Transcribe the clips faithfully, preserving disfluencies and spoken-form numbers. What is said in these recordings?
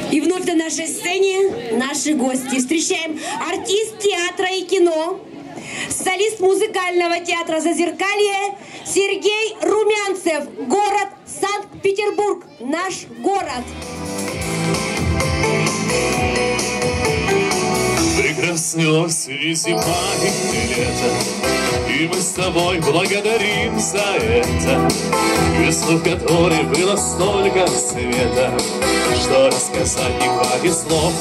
И вновь на нашей сцене наши гости. Встречаем артист театра и кино, солист музыкального театра «Зазеркалье» Сергей Румянцев. Город Санкт-Петербург. Наш город. Прекрасный осень, зима и лето, и мы с тобой благодарим за это. Весну, в которой было столько света, что рассказать не хватит слов.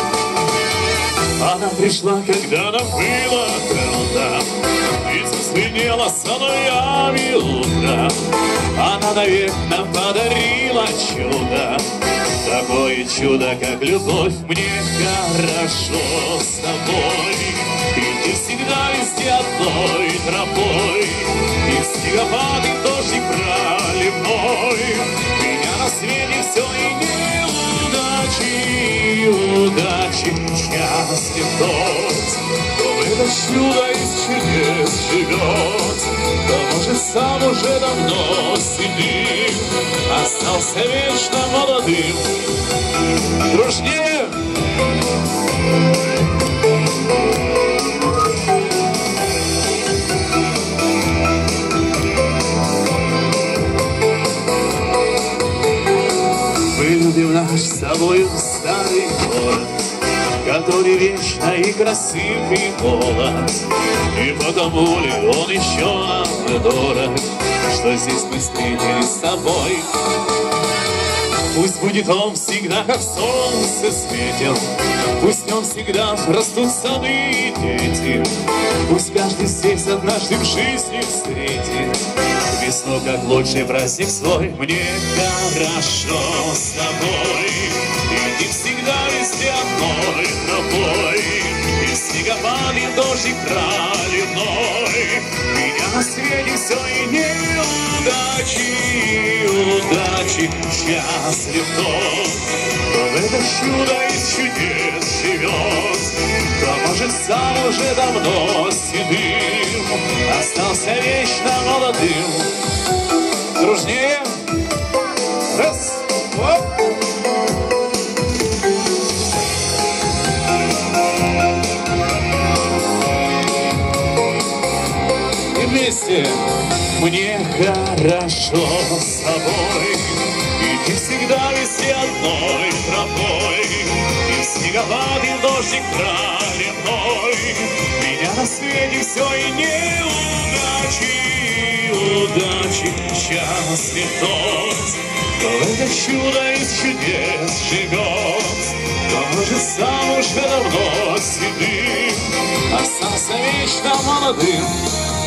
Она пришла, когда нам было трудно, и зазвенела соловьями утро. Она навек нам подарила чудо, такое чудо, как любовь. Мне хорошо с тобой, и ты всегда везде одной тропой, и снегопад, и дождик проливной. Меня на свете все и неудачи, удачи. Счастлив тот, кто в это чудо из чудес живет, кто, может, сам уже давно седым остался вечно молодым. Дружнее! Мы любим наш с собой старый город, который вечно и красив, и молод, и потому ли он еще нам дорог, что здесь мы встретились с тобой. Пусть будет он всегда, как солнце светил, пусть в нем всегда растут сады и дети, пусть каждый здесь однажды в жизни встретит весну, как лучший праздник свой. Мне хорошо с тобой, и ты всегда везде одной тропой, и снегопад, и дождик проливной. Меня на свете все и неудачи, удачи. Счастлив тот, кто в это чудо из чудес живет, кто, может, сам уже давно седым остался вечно молодым. Дружнее! Раз, оп! И вместе! Мне хорошо с тобой, и ты всегда везде одной тропой, и снегопад, и дождик проливной. Меня на свете все и неудачи, удачи. Счастлив тот, кто в это чудо из чудес живет, кто, может, сам уже давно седым остался вечно молодым.